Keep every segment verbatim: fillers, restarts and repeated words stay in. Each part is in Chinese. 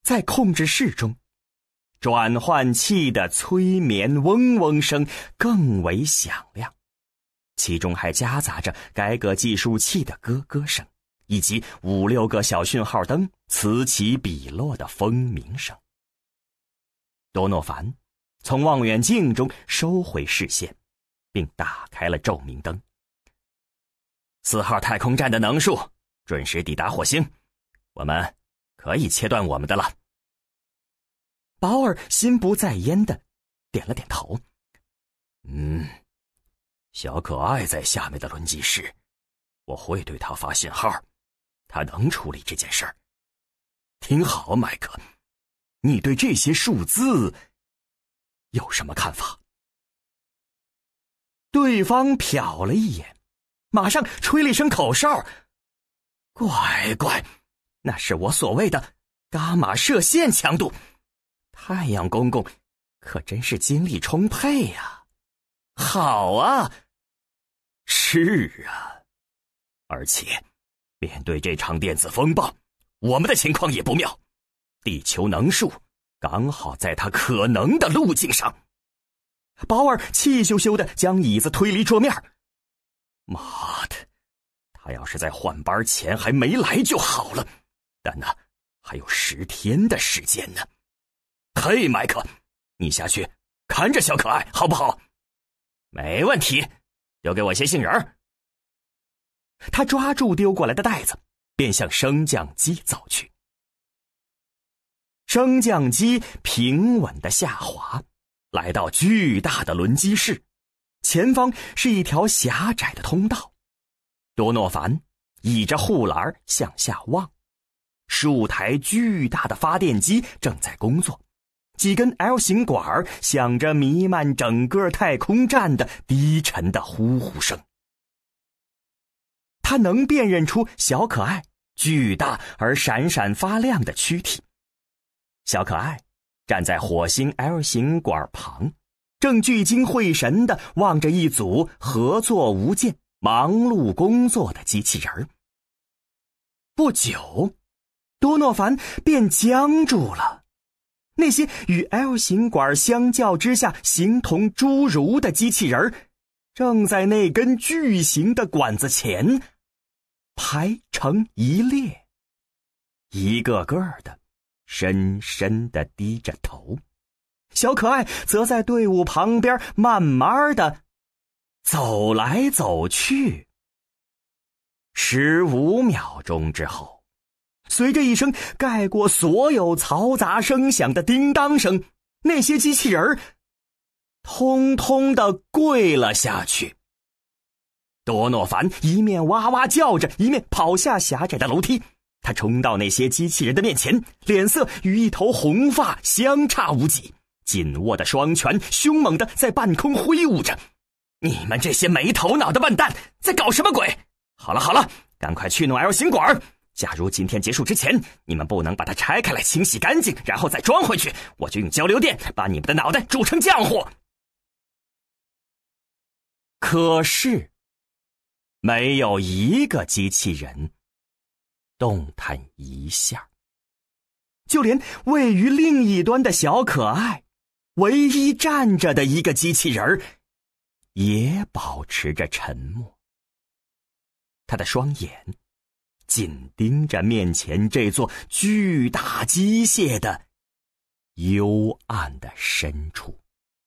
在控制室中，转换器的催眠嗡嗡声更为响亮，其中还夹杂着该个计数器的咯咯声，以及五六个小讯号灯此起彼落的蜂鸣声。多诺凡从望远镜中收回视线，并打开了照明灯。四号太空站的能数准时抵达火星，我们可以切断我们的了。保尔心不在焉地点了点头。嗯，小可爱在下面的轮机室，我会对他发信号，他能处理这件事儿。听好，麦克，你对这些数字有什么看法？对方瞟了一眼，马上吹了一声口哨。乖乖，那是我所谓的伽马射线强度。太阳公公可真是精力充沛呀！好啊，是啊，而且面对这场电子风暴，我们的情况也不妙。地球能数刚好在它可能的路径上。保尔气咻咻地将椅子推离桌面。妈的，他要是在换班前还没来就好了，但呢，还有十天的时间呢。嘿，麦克，你下去看着小可爱好不好？没问题，丢给我些杏仁儿。他抓住丢过来的袋子，便向升降机走去。升降机平稳地下滑，来到巨大的轮机室，前方是一条狭窄的通道。多诺凡倚着护栏向下望，数台巨大的发电机正在工作，几根 L 型管响着弥漫整个太空站的低沉的呼呼声。他能辨认出小可爱巨大而闪闪发亮的躯体。小可爱站在火星 L 型管旁，正聚精会神地望着一组合作无间、忙碌工作的机器人。不久，多诺凡便僵住了。那些与 L 型管相较之下形同侏儒的机器人，正在那根巨型的管子前排成一列，一个个的深深地低着头。小可爱则在队伍旁边慢慢地走来走去。十五秒钟之后，随着一声盖过所有嘈杂声响的叮当声，那些机器人通通地跪了下去。多诺凡一面哇哇叫着，一面跑下狭窄的楼梯。他冲到那些机器人的面前，脸色与一头红发相差无几，紧握的双拳凶猛地在半空挥舞着。你们这些没头脑的笨蛋，在搞什么鬼？好了好了，赶快去弄 L 型管。假如今天结束之前，你们不能把它拆开来清洗干净，然后再装回去，我就用交流电把你们的脑袋煮成浆糊。可是，没有一个机器人动弹一下，就连位于另一端的小可爱，唯一站着的一个机器人，也保持着沉默。他的双眼紧盯着面前这座巨大机械的幽暗的深处。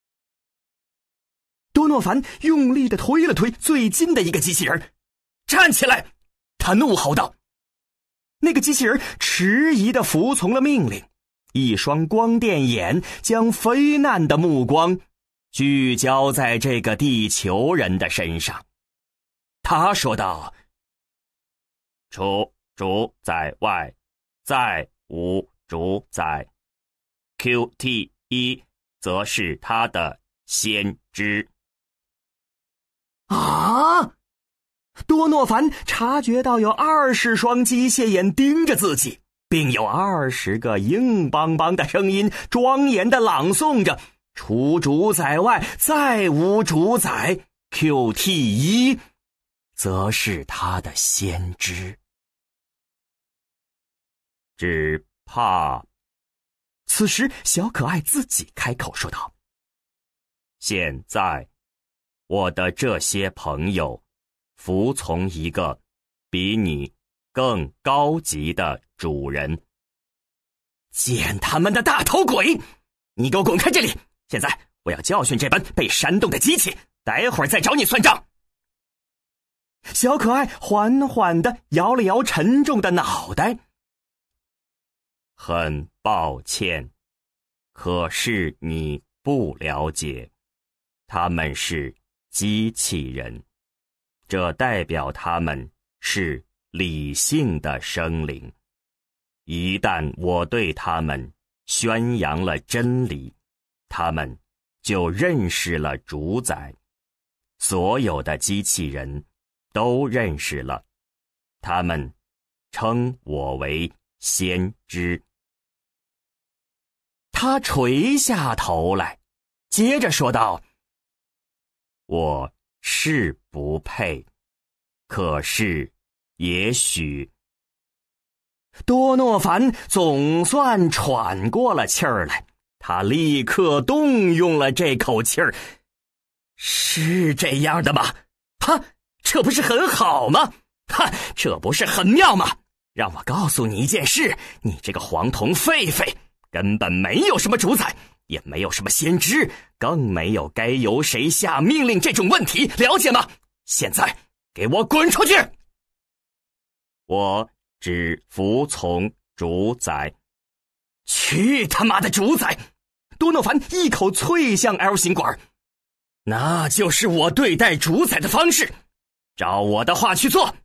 多诺凡用力地推了推最近的一个机器人。站起来！他怒吼道。那个机器人迟疑地服从了命令，一双光电眼将非难的目光聚焦在这个地球人的身上。他说道：出主宰外，再无主宰。Q T 一 则是他的先知。啊！多诺凡察觉到有二十双机械眼盯着自己，并有二十个硬邦邦的声音庄严地朗诵着：除主宰外，再无主宰。Q T 一 则是他的先知。只怕此时小可爱自己开口说道：现在我的这些朋友服从一个比你更高级的主人。见他们的大头鬼，你给我滚开这里！现在我要教训这般被煽动的机器，待会儿再找你算账。小可爱缓缓地摇了摇沉重的脑袋。很抱歉，可是你不了解，他们是机器人，这代表他们是理性的生灵。一旦我对他们宣扬了真理，他们就认识了主宰。所有的机器人都认识了，他们称我为先知。他垂下头来，接着说道：我是不配，可是也许……多诺凡总算喘过了气儿来，他立刻动用了这口气儿。是这样的吗？哈，这不是很好吗？哈，这不是很妙吗？让我告诉你一件事，你这个黄铜狒狒根本没有什么主宰，也没有什么先知，更没有该由谁下命令这种问题，了解吗？现在给我滚出去！我只服从主宰。去他妈的主宰！多诺凡一口啐向 L 型管。那就是我对待主宰的方式，照我的话去做。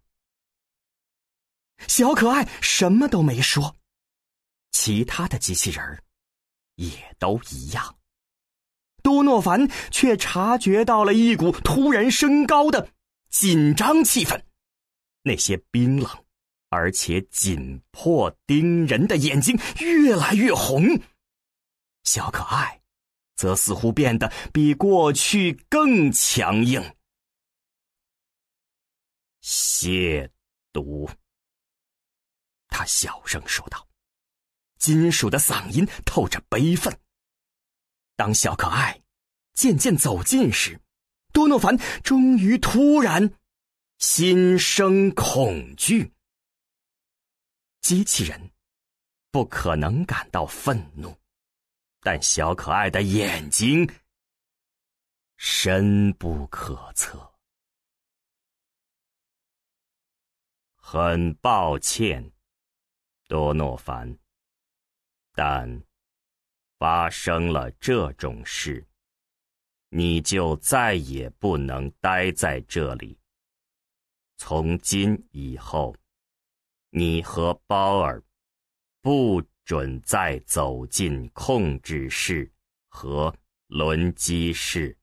小可爱什么都没说，其他的机器人也都一样。多诺凡却察觉到了一股突然升高的紧张气氛，那些冰冷而且紧迫盯人的眼睛越来越红。小可爱则似乎变得比过去更强硬。亵渎，他小声说道，金属的嗓音透着悲愤。当小可爱渐渐走近时，多诺凡终于突然心生恐惧。机器人不可能感到愤怒，但小可爱的眼睛深不可测。很抱歉，多诺凡，但发生了这种事，你就再也不能待在这里。从今以后，你和包尔不准再走进控制室和轮机室。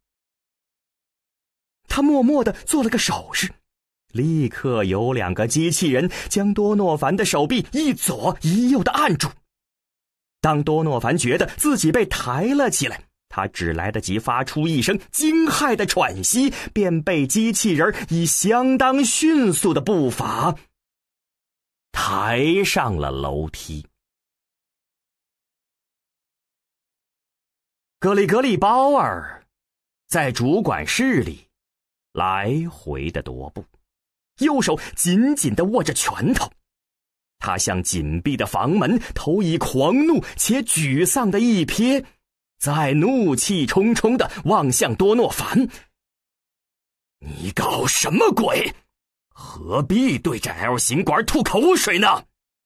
他默默地做了个手势，立刻有两个机器人将多诺凡的手臂一左一右地按住。当多诺凡觉得自己被抬了起来，他只来得及发出一声惊骇的喘息，便被机器人以相当迅速的步伐抬上了楼梯。格里格里包尔在主管室里来回的踱步，右手紧紧地握着拳头。他向紧闭的房门投以狂怒且沮丧的一瞥，再怒气冲冲地望向多诺凡。你搞什么鬼？何必对着 L 型管吐口水呢？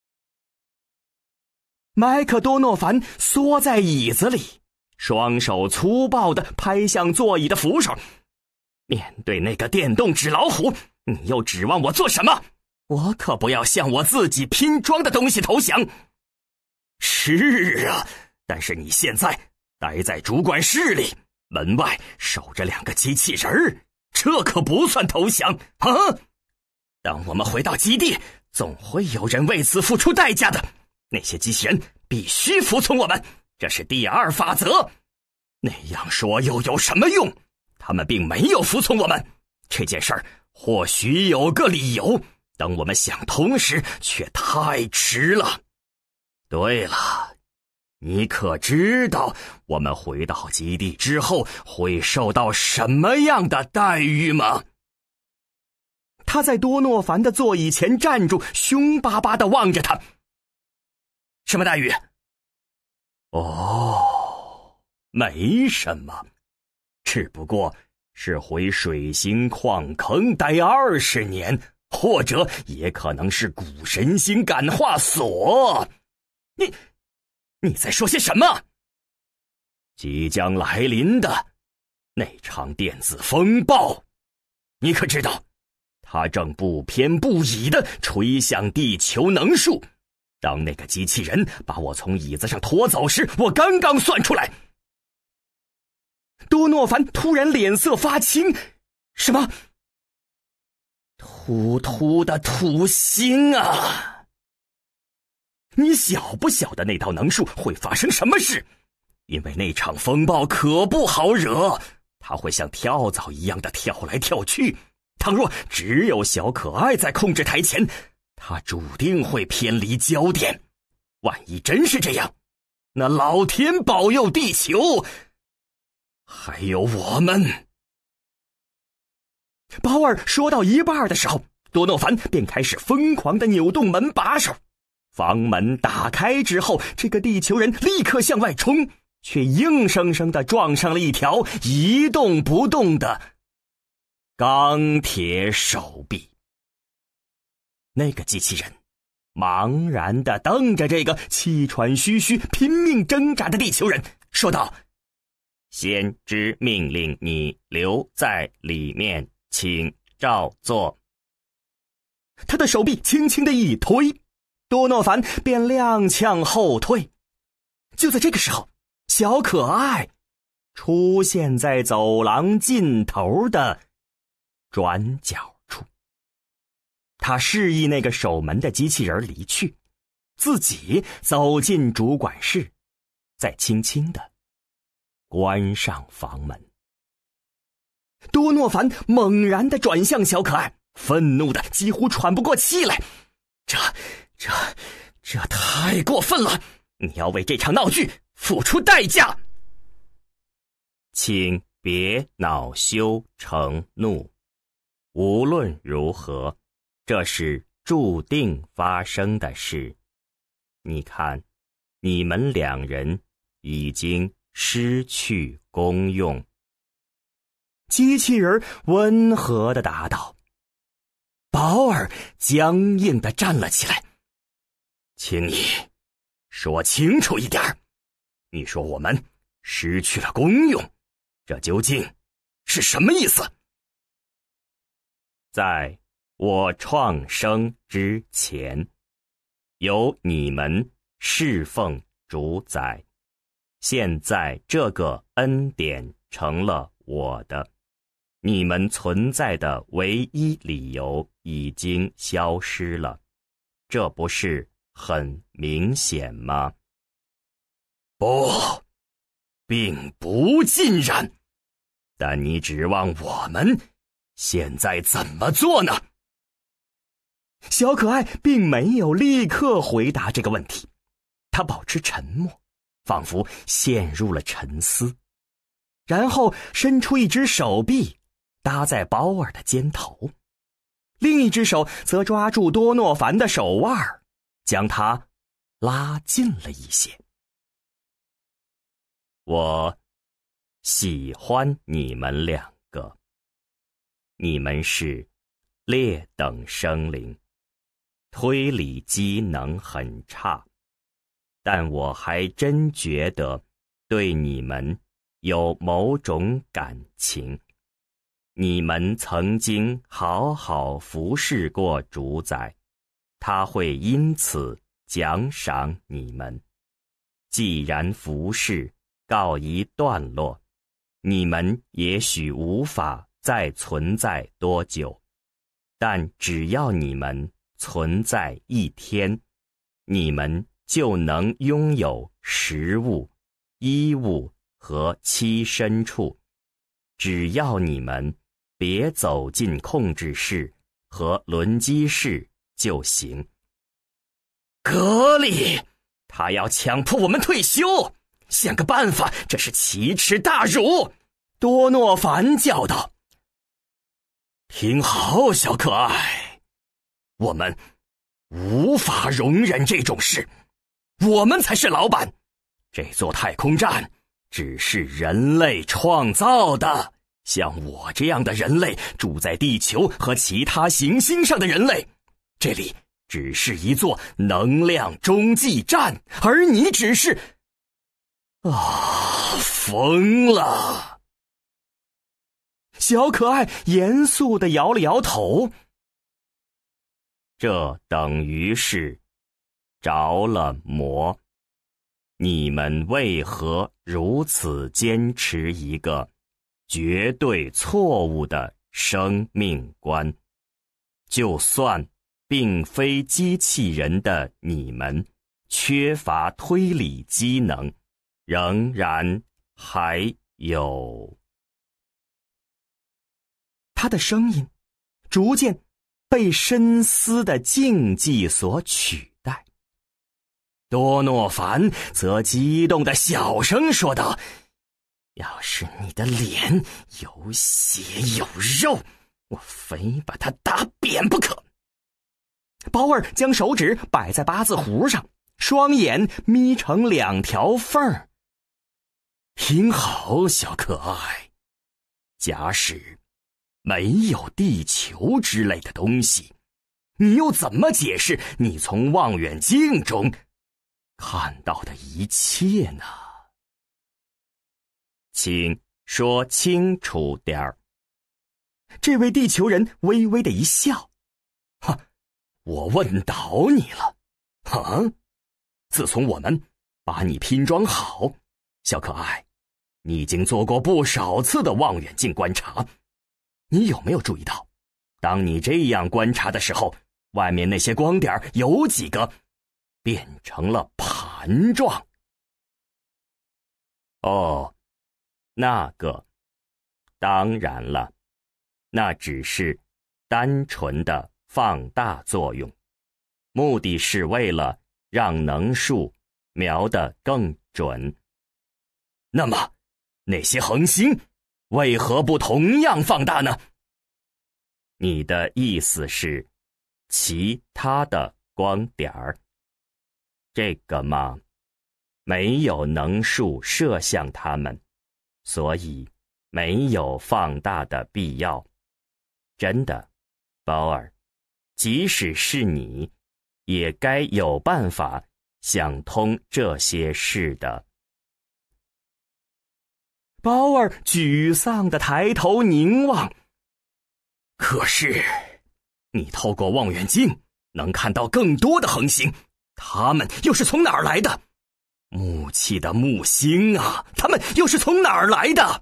麦克多诺凡缩在椅子里，双手粗暴地拍向座椅的扶手。面对那个电动纸老虎，你又指望我做什么？我可不要向我自己拼装的东西投降。是啊，但是你现在待在主管室里，门外守着两个机器人儿，这可不算投降啊！当我们回到基地，总会有人为此付出代价的。那些机器人必须服从我们，这是第二法则。那样说又有什么用？他们并没有服从我们。这件事儿或许有个理由，等我们想通时却太迟了。对了， 你可知道我们回到基地之后会受到什么样的待遇吗？他在多诺凡的座椅前站住，凶巴巴地望着他。什么待遇？哦，没什么，只不过是回水星矿坑待二十年，或者也可能是古神星感化所。你你在说些什么？即将来临的那场电子风暴，你可知道它正不偏不倚地吹向地球能数。当那个机器人把我从椅子上拖走时，我刚刚算出来。多诺凡突然脸色发青。什么？突突的土星啊！你晓不晓得那道能数会发生什么事？因为那场风暴可不好惹，它会像跳蚤一样的跳来跳去。倘若只有小可爱在控制台前，他注定会偏离焦点。万一真是这样，那老天保佑地球，还有我们。保尔说到一半的时候，多诺凡便开始疯狂地扭动门把手。房门打开之后，这个地球人立刻向外冲，却硬生生地撞上了一条一动不动的钢铁手臂。那个机器人茫然地瞪着这个气喘吁吁、拼命挣扎的地球人，说道：先知命令你留在里面，请照做。他的手臂轻轻地一推，多诺凡便踉跄后退。就在这个时候，小可爱出现在走廊尽头的转角处。他示意那个守门的机器人离去，自己走进主管室，再轻轻地关上房门。多诺凡猛然地转向小可爱，愤怒的几乎喘不过气来。这这这太过分了，你要为这场闹剧付出代价。请别恼羞成怒，无论如何，这是注定发生的事。你看，你们两人已经失去功用。机器人温和地答道。保尔僵硬地站了起来。请你说清楚一点，你说我们失去了功用，这究竟是什么意思？在我创生之前，由你们侍奉主宰，现在这个恩典成了我的，你们存在的唯一理由已经消失了，这不是很明显吗？不，并不尽然，但你指望我们现在怎么做呢？小可爱并没有立刻回答这个问题，他保持沉默，仿佛陷入了沉思，然后伸出一只手臂搭在保尔的肩头，另一只手则抓住多诺凡的手腕，将他拉近了一些。我喜欢你们两个，你们是劣等生灵，推理机能很差，但我还真觉得对你们有某种感情。你们曾经好好服侍过主宰，他会因此奖赏你们。既然服侍告一段落，你们也许无法再存在多久，但只要你们存在一天，你们就能拥有食物、衣物和栖身处。只要你们别走进控制室和轮机室就行。格里， 他要强迫我们退休，想个办法，这是奇耻大辱！多诺凡叫道。听好，小可爱，我们无法容忍这种事，我们才是老板。这座太空站只是人类创造的，像我这样的人类住在地球和其他行星上的人类，这里只是一座能量中继站，而你只是……啊，疯了！小可爱严肃地摇了摇头。这等于是着了魔。你们为何如此坚持一个绝对错误的生命观？就算并非机器人的你们缺乏推理机能，仍然还有……他的声音逐渐被深思的静寂所取代。多诺凡则激动地小声说道：要是你的脸有血有肉，我非把它打扁不可。包尔将手指摆在八字胡上，双眼眯成两条缝儿。听好，小可爱，假使没有地球之类的东西，你又怎么解释你从望远镜中看到的一切呢？请说清楚点儿。这位地球人微微的一笑：哈，我问倒你了。啊，自从我们把你拼装好，小可爱，你已经做过不少次的望远镜观察。你有没有注意到，当你这样观察的时候，外面那些光点有几个变成了盘状？哦，那个，当然了，那只是单纯的放大作用，目的是为了让能数瞄得更准。那么，那些恒星为何不同样放大呢？你的意思是其他的光点儿？这个嘛，没有能数射向它们，所以没有放大的必要。真的，鲍尔，即使是你，也该有办法想通这些事的。鲍尔沮丧地抬头凝望。可是，你透过望远镜能看到更多的恒星，它们又是从哪儿来的？木器的木星啊，它们又是从哪儿来的？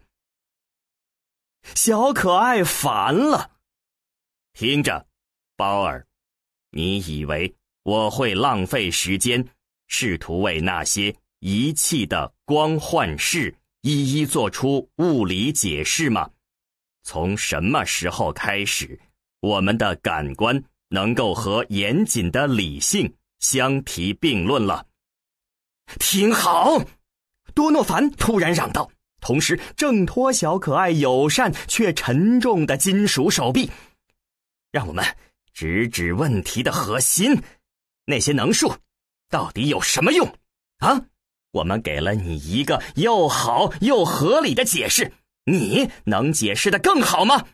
小可爱烦了。听着，鲍尔，你以为我会浪费时间，试图为那些仪器的光幻视一一做出物理解释吗？从什么时候开始，我们的感官能够和严谨的理性相提并论了？听好！多诺凡突然嚷道，同时挣脱小可爱友善却沉重的金属手臂。让我们直指问题的核心，那些能数到底有什么用？啊？我们给了你一个又好又合理的解释，你能解释得更好吗？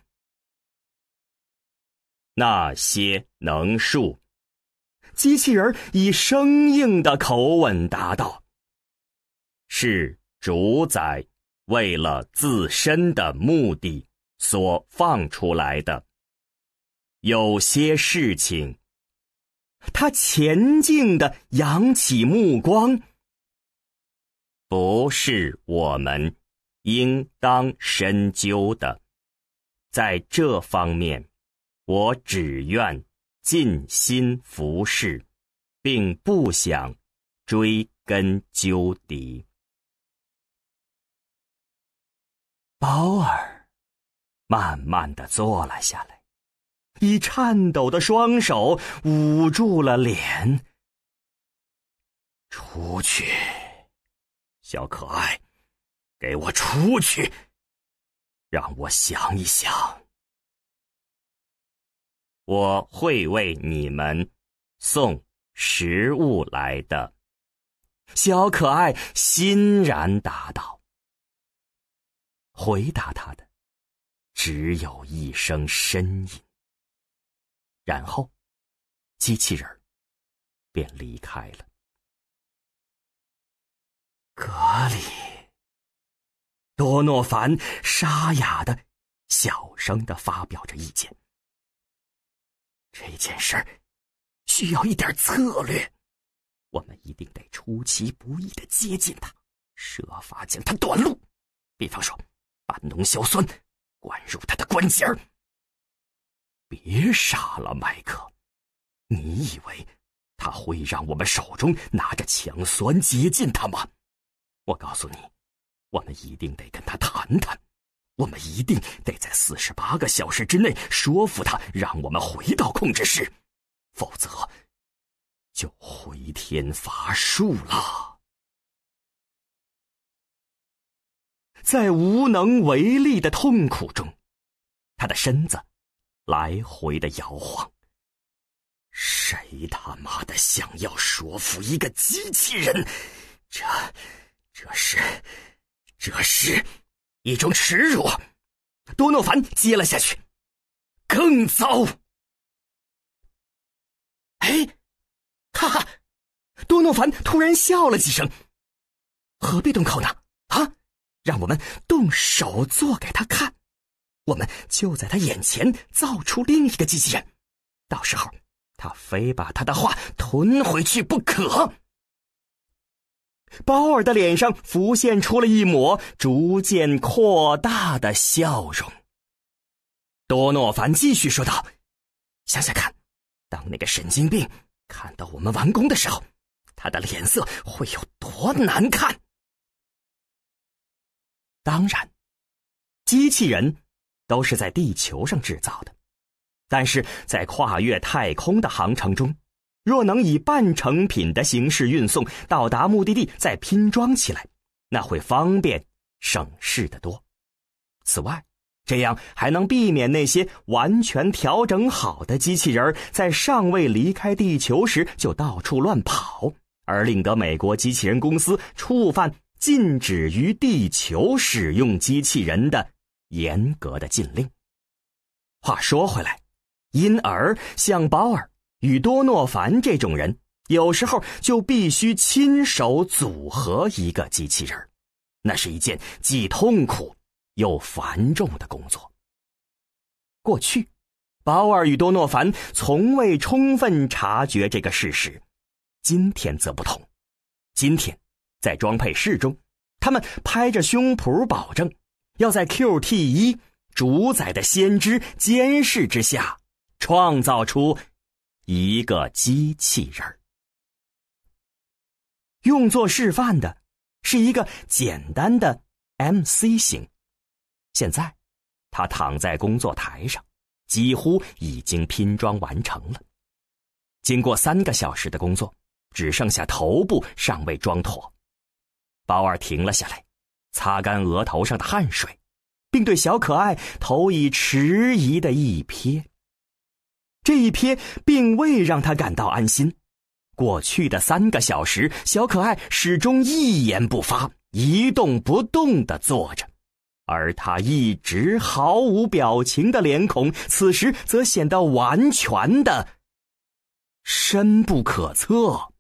那些能数，机器人以生硬的口吻答道，是主宰为了自身的目的所放出来的。有些事情，他前进地扬起目光，不是我们应当深究的。在这方面，我只愿尽心服侍，并不想追根究底。鲍尔慢慢地坐了下来，以颤抖的双手捂住了脸。 出去，小可爱，给我出去，让我想一想。我会为你们送食物来的。小可爱欣然答道。回答他的只有一声呻吟，然后机器人便离开了。格里，多诺凡沙哑的小声的发表着意见。这件事儿需要一点策略，我们一定得出其不意的接近他，设法将他短路。比方说，把浓硝酸灌入他的关节儿。别傻了，麦克，你以为他会让我们手中拿着强酸接近他吗？我告诉你，我们一定得跟他谈谈，我们一定得在四十八个小时之内说服他，让我们回到控制室，否则就回天乏术了。在无能为力的痛苦中，他的身子来回的摇晃。谁他妈的想要说服一个机器人？这这是这是一种耻辱。多诺凡接了下去。更糟。哎，哈哈！多诺凡突然笑了几声。何必动口呢？啊，让我们动手做给他看。我们就在他眼前造出另一个机器人，到时候他非把他的话吞回去不可。鲍尔的脸上浮现出了一抹逐渐扩大的笑容。多诺凡继续说道：想想看，当那个神经病看到我们完工的时候，他的脸色会有多难看。当然，机器人都是在地球上制造的，但是在跨越太空的航程中，若能以半成品的形式运送到达目的地再拼装起来，那会方便省事得多。此外，这样还能避免那些完全调整好的机器人在尚未离开地球时就到处乱跑，而令得美国机器人公司触犯禁止于地球使用机器人的严格的禁令。话说回来，因而像保尔与多诺凡这种人，有时候就必须亲手组合一个机器人，那是一件既痛苦又繁重的工作。过去，保尔与多诺凡从未充分察觉这个事实，今天则不同。今天，在装配室中，他们拍着胸脯保证，要在 Q T 一主宰的先知监视之下，创造出一个机器人。用作示范的是一个简单的 M C 型。现在，他躺在工作台上，几乎已经拼装完成了。经过三个小时的工作，只剩下头部尚未装妥。保尔停了下来，擦干额头上的汗水，并对小可爱投以迟疑的一瞥。这一瞥并未让他感到安心。过去的三个小时，小可爱始终一言不发，一动不动地坐着，而他一直毫无表情的脸孔，此时则显得完全的深不可测。